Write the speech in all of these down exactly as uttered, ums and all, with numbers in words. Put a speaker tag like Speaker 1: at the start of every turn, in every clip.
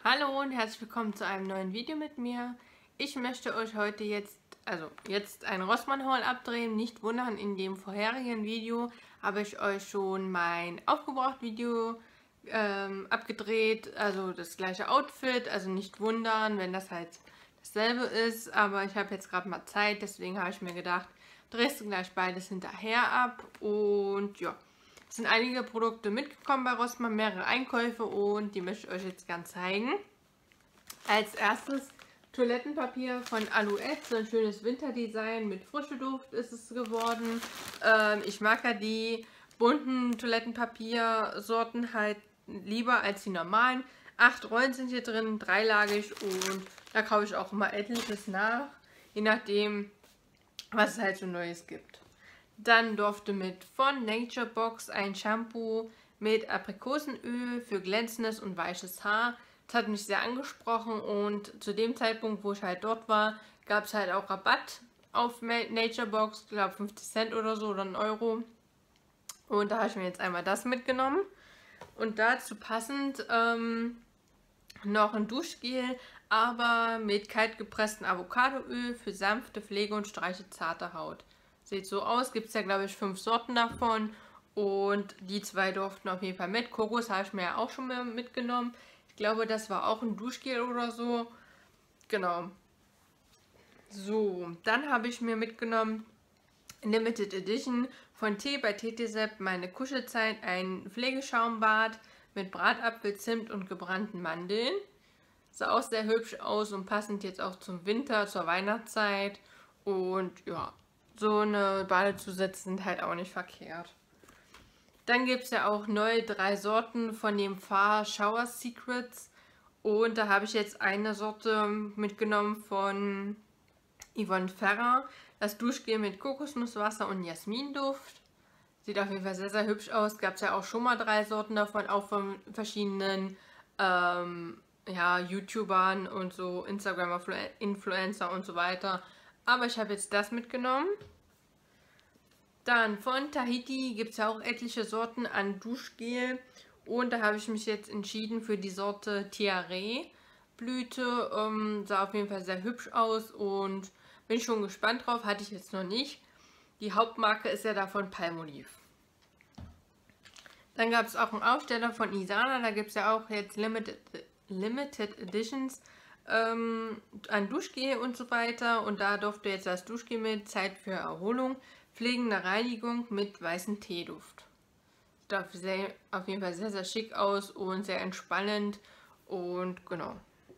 Speaker 1: Hallo und herzlich willkommen zu einem neuen Video mit mir. Ich möchte euch heute jetzt, also jetzt ein Rossmann-Haul abdrehen. Nicht wundern, in dem vorherigen Video habe ich euch schon mein Aufgebraucht-Video ähm, abgedreht. Also das gleiche Outfit, also nicht wundern, wenn das halt dasselbe ist. Aber ich habe jetzt gerade mal Zeit, deswegen habe ich mir gedacht, drehst du gleich beides hinterher ab. Und ja, es sind einige Produkte mitgekommen bei Rossmann, mehrere Einkäufe und die möchte ich euch jetzt gern zeigen. Als erstes Toilettenpapier von Alouette, so ein schönes Winterdesign mit Frischeduft ist es geworden. Ähm, ich mag ja die bunten Toilettenpapiersorten halt lieber als die normalen. Acht Rollen sind hier drin, dreilagig, und da kaufe ich auch immer etliches nach, je nachdem, was es halt so Neues gibt. Dann durfte mit von Nature Box ein Shampoo mit Aprikosenöl für glänzendes und weiches Haar. Das hat mich sehr angesprochen, und zu dem Zeitpunkt, wo ich halt dort war, gab es halt auch Rabatt auf Nature Box, ich glaube fünfzig Cent oder so oder ein Euro. Und da habe ich mir jetzt einmal das mitgenommen. Und dazu passend ähm, noch ein Duschgel, aber mit kalt gepresstem Avocadoöl für sanfte Pflege und Streiche zarte Haut. Sieht so aus, gibt es ja glaube ich fünf Sorten davon, und die zwei durften auf jeden Fall mit. Kokos habe ich mir ja auch schon mal mitgenommen. Ich glaube, das war auch ein Duschgel oder so. Genau. So, dann habe ich mir mitgenommen Limited Edition von Tee bei Tetesepp meine Kuschelzeit, ein Pflegeschaumbad mit Bratapfel, Zimt und gebrannten Mandeln. Sah auch sehr hübsch aus und passend jetzt auch zum Winter, zur Weihnachtszeit. Und ja, so eine Badezusätze sind halt auch nicht verkehrt. Dann gibt es ja auch neue drei Sorten von dem Far Shower Secrets. Und da habe ich jetzt eine Sorte mitgenommen von Yvonne Ferrer. Das Duschgel mit Kokosnusswasser und Jasminduft. Sieht auf jeden Fall sehr, sehr hübsch aus. Gab es ja auch schon mal drei Sorten davon, auch von verschiedenen ähm, ja, YouTubern und so, Instagram-Influencer und so weiter. Aber ich habe jetzt das mitgenommen. Dann von Tahiti gibt es ja auch etliche Sorten an Duschgel. Und da habe ich mich jetzt entschieden für die Sorte Tiare Blüte. Ähm, sah auf jeden Fall sehr hübsch aus und bin schon gespannt drauf. Hatte ich jetzt noch nicht. Die Hauptmarke ist ja davon Palmolive. Dann gab es auch einen Aufsteller von Isana. Da gibt es ja auch jetzt Limited, Limited Editions ähm, an Duschgel und so weiter. Und da durfte jetzt das Duschgel mit Zeit für Erholung, pflegende Reinigung mit weißem Teeduft. Sieht auf jeden Fall sehr, sehr schick aus und sehr entspannend. Und genau.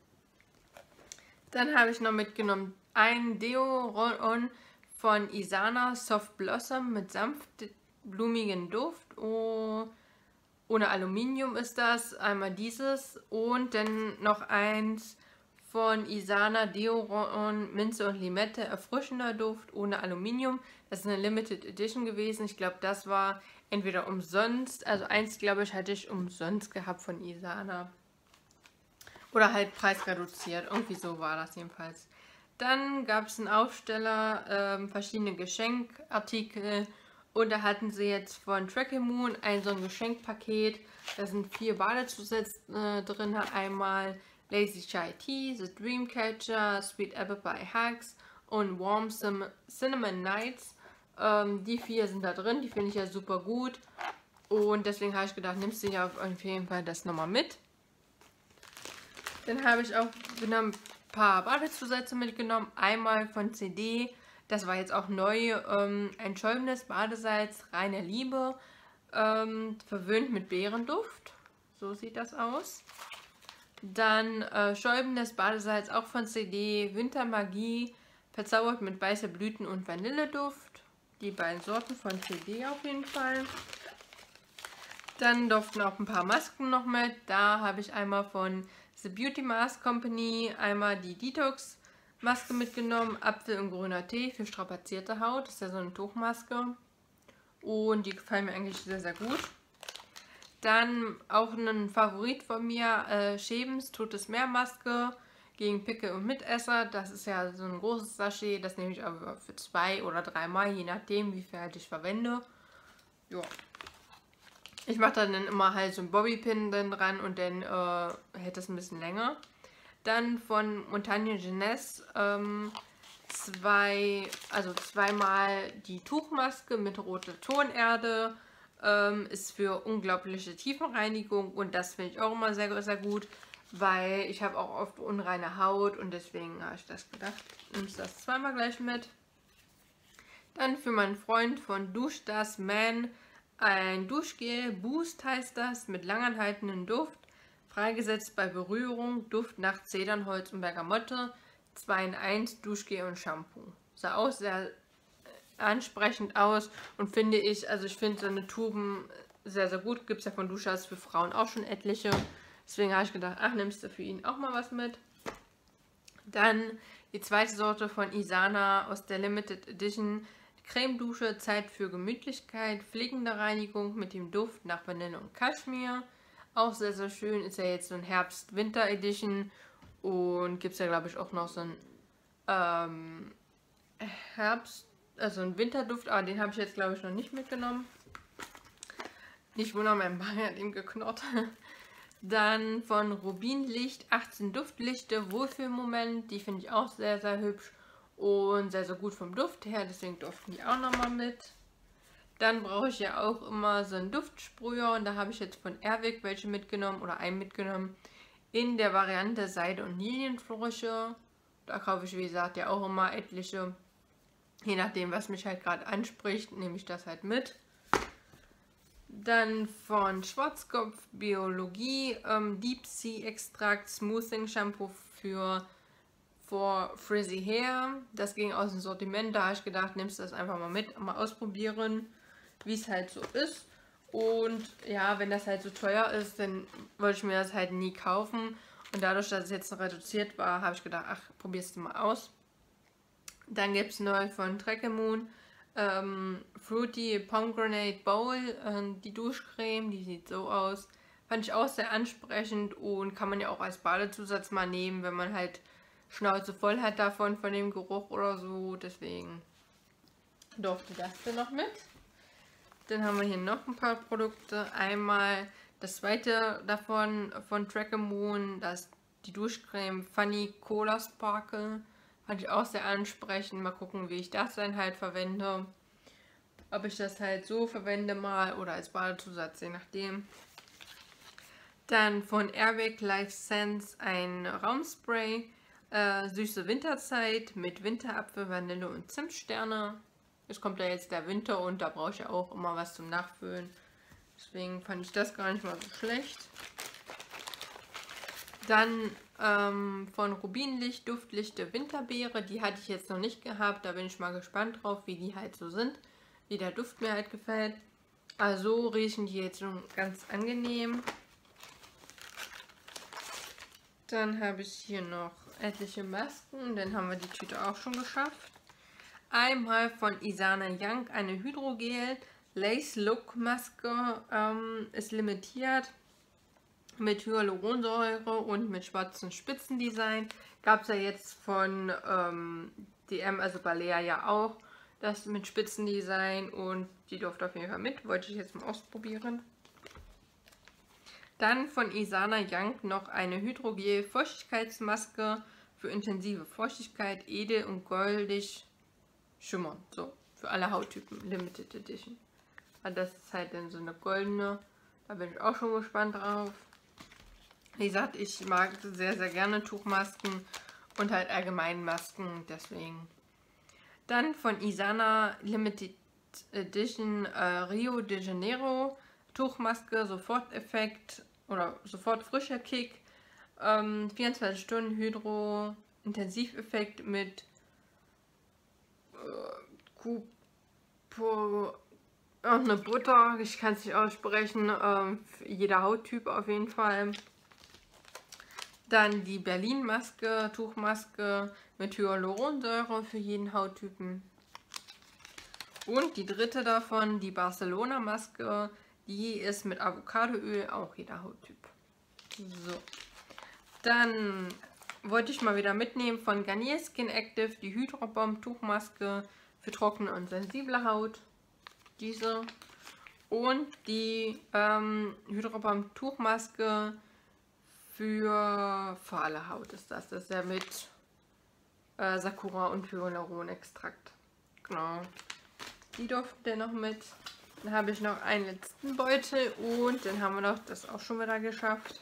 Speaker 1: Dann habe ich noch mitgenommen ein Deo Roll-On von Isana Soft Blossom mit sanft blumigen Duft. Oh, ohne Aluminium ist das. Einmal dieses und dann noch eins von Isana Deo Roll-On Minze und Limette, erfrischender Duft ohne Aluminium. Das ist eine Limited Edition gewesen. Ich glaube, das war entweder umsonst, also eins glaube ich hatte ich umsonst gehabt von Isana. Oder halt preisreduziert, irgendwie so war das jedenfalls. Dann gab es einen Aufsteller, ähm, verschiedene Geschenkartikel, und da hatten sie jetzt von Tracky Moon ein so ein Geschenkpaket. Da sind vier Badezusätze äh, drin, einmal Lazy Chai Tea, The Dreamcatcher, Sweet Apple Pie Hugs und Warm Cinnamon Nights. Ähm, die vier sind da drin, die finde ich ja super gut, und deswegen habe ich gedacht, nimmst du ja auf jeden Fall das nochmal mit. Dann habe ich auch genommen, ein paar Badezusätze mitgenommen. Einmal von C D, das war jetzt auch neu, ähm, ein schäumendes Badesalz, reine Liebe, ähm, verwöhnt mit Beerenduft. So sieht das aus. Dann äh, schäumendes Badesalz, auch von C D, Wintermagie, verzaubert mit weiße Blüten und Vanilleduft. Die beiden Sorten von C D auf jeden Fall. Dann durften auch ein paar Masken noch mit. Da habe ich einmal von The Beauty Mask Company einmal die Detox Maske mitgenommen. Apfel und grüner Tee für strapazierte Haut. Das ist ja so eine Tuchmaske. Und die gefallen mir eigentlich sehr, sehr gut. Dann auch ein Favorit von mir, äh, Schebens Totes Meer Maske gegen Pickel und Mitesser. Das ist ja so ein großes Sachet. Das nehme ich aber für zwei oder dreimal, je nachdem, wie viel halt ich verwende. Ja. Ich mache dann immer halt so einen Bobbypin dann dran und dann äh, hält das ein bisschen länger. Dann von Montagne Jeunesse ähm, zwei, also zweimal die Tuchmaske mit roter Tonerde. Ähm, ist für unglaubliche Tiefenreinigung und das finde ich auch immer sehr, sehr gut, weil ich habe auch oft unreine Haut und deswegen habe ich das gedacht, nimmst das zweimal gleich mit. Dann für meinen Freund von Dusch das Man ein Duschgel, Boost heißt das, mit langanhaltendem Duft, freigesetzt bei Berührung, Duft nach Zedernholz und Bergamotte, zwei in eins Duschgel und Shampoo. Sah auch sehr ansprechend aus und finde ich, also ich finde seine Tuben sehr, sehr gut. Gibt es ja von Duschas für Frauen auch schon etliche. Deswegen habe ich gedacht, ach, nimmst du für ihn auch mal was mit. Dann die zweite Sorte von Isana aus der Limited Edition. Cremedusche, Zeit für Gemütlichkeit, pflegende Reinigung mit dem Duft nach Vanille und Kaschmir. Auch sehr, sehr schön. Ist ja jetzt so ein Herbst-Winter-Edition. Und gibt es ja, glaube ich, auch noch so ein ähm, Herbst- also ein Winterduft, aber den habe ich jetzt, glaube ich, noch nicht mitgenommen. Nicht wundern, mein Magen hat ihm geknurrt. Dann von Rubinlicht achtzehn Duftlichte, Wohlfühlmoment. Die finde ich auch sehr, sehr hübsch und sehr, sehr gut vom Duft her. Deswegen durften die auch nochmal mit. Dann brauche ich ja auch immer so einen Duftsprüher und da habe ich jetzt von Airwick welche mitgenommen oder einen mitgenommen. In der Variante Seide und Lilienfrösche. Da kaufe ich, wie gesagt, ja auch immer etliche. Je nachdem, was mich halt gerade anspricht, nehme ich das halt mit. Dann von Schwarzkopf Biologie ähm, Deep Sea Extract Smoothing Shampoo für for Frizzy Hair. Das ging aus dem Sortiment, da habe ich gedacht, nimmst du das einfach mal mit, mal ausprobieren, wie es halt so ist. Und ja, wenn das halt so teuer ist, dann wollte ich mir das halt nie kaufen. Und dadurch, dass es jetzt noch reduziert war, habe ich gedacht, ach, probierst du mal aus. Dann gibt es neu von Trekemoon ähm, Fruity Pomegranate Bowl, äh, die Duschcreme, die sieht so aus. Fand ich auch sehr ansprechend und kann man ja auch als Badezusatz mal nehmen, wenn man halt Schnauze voll hat davon, von dem Geruch oder so. Deswegen durfte das dann noch mit. Dann haben wir hier noch ein paar Produkte. Einmal das zweite davon von Trekemoon, das die Duschcreme Funny Cola Sparkle. Fand ich auch sehr ansprechend. Mal gucken, wie ich das dann halt verwende. Ob ich das halt so verwende mal oder als Badezusatz, je nachdem. Dann von Airwick Life Sense ein Raumspray. Äh, süße Winterzeit mit Winterapfel, Vanille und Zimtsterne. Es kommt ja jetzt der Winter und da brauche ich ja auch immer was zum Nachfüllen. Deswegen fand ich das gar nicht mal so schlecht. Dann ähm, von Rubinlicht Duftlichte Winterbeere. Die hatte ich jetzt noch nicht gehabt. Da bin ich mal gespannt drauf, wie die halt so sind. Wie der Duft mir halt gefällt. Also riechen die jetzt schon ganz angenehm. Dann habe ich hier noch etliche Masken. Dann haben wir die Tüte auch schon geschafft. Einmal von Isana Young eine Hydrogel Lace Look Maske. Ähm, ist limitiert. Mit Hyaluronsäure und mit schwarzen Spitzendesign. Gab es ja jetzt von ähm, D M, also Balea ja auch. Das mit Spitzendesign und die durfte auf jeden Fall mit. Wollte ich jetzt mal ausprobieren. Dann von Isana Young noch eine Hydrogel Feuchtigkeitsmaske für intensive Feuchtigkeit, edel und goldig schimmernd. So, für alle Hauttypen, Limited Edition. Also das ist halt dann so eine goldene. Da bin ich auch schon gespannt drauf. Wie gesagt, ich mag sehr, sehr gerne Tuchmasken und halt allgemein Masken, deswegen. Dann von Isana Limited Edition äh, Rio de Janeiro Tuchmaske, Soforteffekt oder sofort frischer Kick. Ähm, vierundzwanzig Stunden Hydro Intensiveffekt mit äh, Kupo, eine Butter, ich kann es nicht aussprechen, ähm, für jeder Hauttyp auf jeden Fall. Dann die Berlin-Maske, Tuchmaske mit Hyaluronsäure für jeden Hauttypen. Und die dritte davon, die Barcelona-Maske, die ist mit Avocadoöl, auch jeder Hauttyp. So. Dann wollte ich mal wieder mitnehmen von Garnier Skin Active, die Hydro Bomb Tuchmaske für trockene und sensible Haut. Diese. Und die ähm, Hydropalm Tuchmaske für fahle Haut ist das. Das ist ja mit äh, Sakura und Hyaluron-Extrakt. Genau. Die durften noch mit. Dann habe ich noch einen letzten Beutel und dann haben wir noch das auch schon wieder geschafft.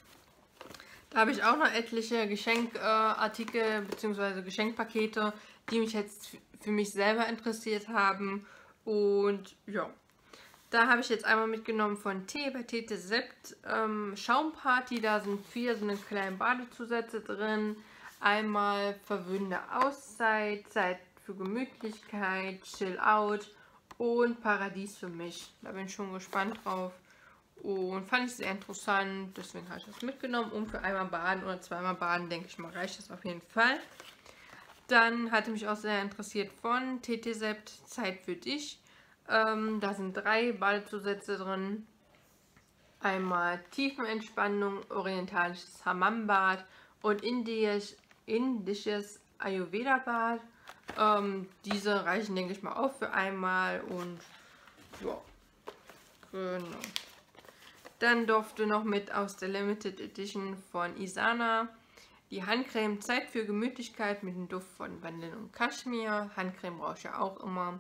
Speaker 1: Da habe ich auch noch etliche Geschenkartikel äh, bzw. Geschenkpakete, die mich jetzt für mich selber interessiert haben. Und ja, da habe ich jetzt einmal mitgenommen von Tee bei Tete Sept ähm, Schaumparty. Da sind vier so eine kleinen Badezusätze drin. Einmal verwöhnende Auszeit, Zeit für Gemütlichkeit, Chill Out und Paradies für mich. Da bin ich schon gespannt drauf. Und fand ich sehr interessant, deswegen habe ich das mitgenommen. Und für einmal baden oder zweimal baden, denke ich mal, reicht das auf jeden Fall. Dann hatte mich auch sehr interessiert von Tete Sept Zeit für dich. Ähm, da sind drei Badezusätze drin. Einmal Tiefenentspannung, orientalisches Hammambad und indisch, indisches Ayurveda-Bad. Ähm, diese reichen, denke ich mal, auch für einmal und ja, genau. Dann durfte noch mit aus der Limited Edition von Isana die Handcreme Zeit für Gemütlichkeit mit dem Duft von Vanille und Kaschmir. Handcreme brauche ich ja auch immer.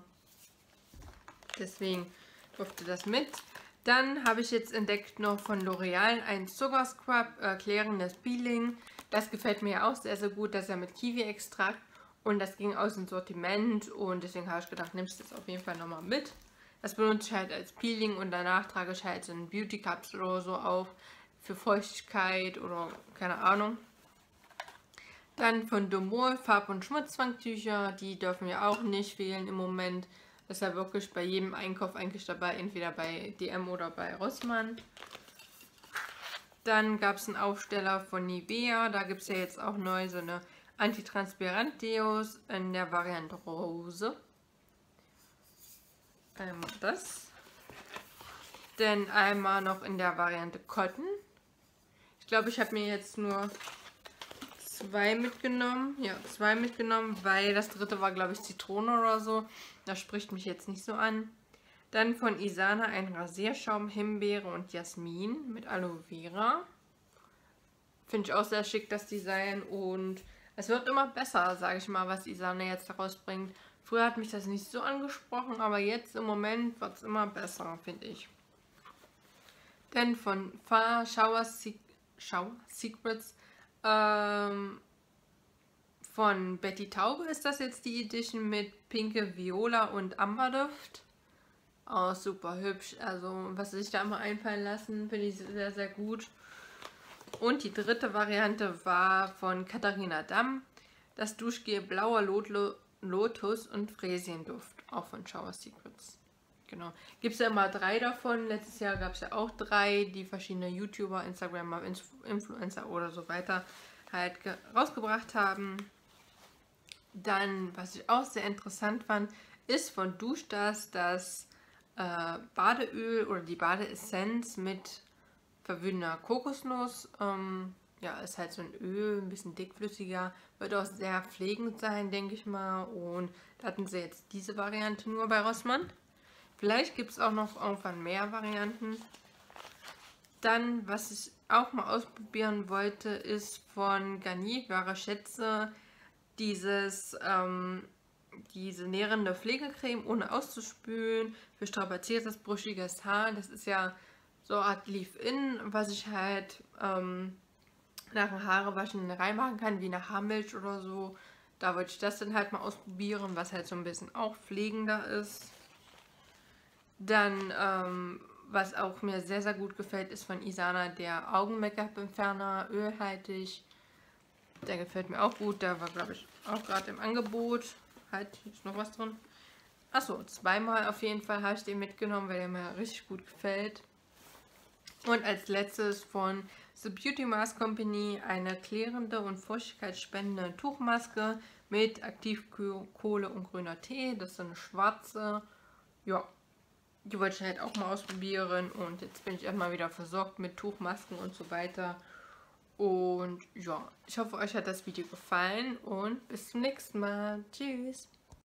Speaker 1: Deswegen durfte das mit. Dann habe ich jetzt entdeckt noch von L'Oreal ein Sugar Scrub, äh, klärendes Peeling. Das gefällt mir ja auch sehr, sehr gut. Das ist ja mit Kiwi-Extrakt und das ging aus dem Sortiment und deswegen habe ich gedacht, nimmst du das auf jeden Fall nochmal mit. Das benutze ich halt als Peeling und danach trage ich halt so eine Beauty-Kapsel oder so auf für Feuchtigkeit oder keine Ahnung. Dann von Domol Farb- und Schmutzfangtücher, die dürfen wir auch nicht fehlen im Moment. Das ist ja wirklich bei jedem Einkauf eigentlich dabei, entweder bei D M oder bei Rossmann. Dann gab es einen Aufsteller von Nivea, da gibt es ja jetzt auch neu so eine Antitransparent-Deos in der Variante Rose. Einmal das. Dann einmal noch in der Variante Cotton. Ich glaube, ich habe mir jetzt nur zwei mitgenommen. Ja, zwei mitgenommen, weil das dritte war, glaube ich, Zitrone oder so. Das spricht mich jetzt nicht so an. Dann von Isana ein Rasierschaum, Himbeere und Jasmin mit Aloe Vera. Finde ich auch sehr schick, das Design. Und es wird immer besser, sage ich mal, was Isana jetzt daraus bringt. Früher hat mich das nicht so angesprochen, aber jetzt im Moment wird es immer besser, finde ich. Dann von Fa Shower, Se Shower Secrets ähm, von Betty Taube ist das jetzt die Edition mit Pinke, Viola und Amberduft. Oh, super hübsch. Also, was sie sich da immer einfallen lassen, finde ich sehr, sehr gut. Und die dritte Variante war von Katharina Damm. Das Duschgel Blauer Lot Lotus und Fräsienduft. Auch von Shower Secrets. Genau. Gibt es ja immer drei davon. Letztes Jahr gab es ja auch drei, die verschiedene YouTuber, Instagramer, Influencer oder so weiter halt rausgebracht haben. Dann, was ich auch sehr interessant fand, ist von Duschdas das äh, Badeöl oder die Badeessenz mit verwöhnender Kokosnuss. Ähm, ja, ist halt so ein Öl, ein bisschen dickflüssiger. Wird auch sehr pflegend sein, denke ich mal. Und da hatten sie jetzt diese Variante nur bei Rossmann. Vielleicht gibt es auch noch irgendwann mehr Varianten. Dann, was ich auch mal ausprobieren wollte, ist von Garnier Wahre Schätze dieses, ähm, diese nährende Pflegecreme ohne auszuspülen für strapaziertes, brüchiges Haar. Das ist ja so eine Art Leave-In, was ich halt ähm, nach dem Haarewaschen reinmachen kann, wie eine Haarmilch oder so. Da wollte ich das dann halt mal ausprobieren, was halt so ein bisschen auch pflegender ist. Dann, ähm, was auch mir sehr, sehr gut gefällt, ist von Isana der Augen-Make-up-Entferner, ölhaltig. Der gefällt mir auch gut. Der war, glaube ich, auch gerade im Angebot. Halt, hier ist noch was drin. Achso, zweimal auf jeden Fall habe ich den mitgenommen, weil der mir richtig gut gefällt. Und als letztes von The Beauty Mask Company eine klärende und feuchtigkeitsspendende Tuchmaske mit Aktivkohle und grüner Tee. Das ist so eine schwarze. Ja, die wollte ich halt auch mal ausprobieren. Und jetzt bin ich erstmal wieder versorgt mit Tuchmasken und so weiter. Und ja, ich hoffe, euch hat das Video gefallen und bis zum nächsten Mal. Tschüss!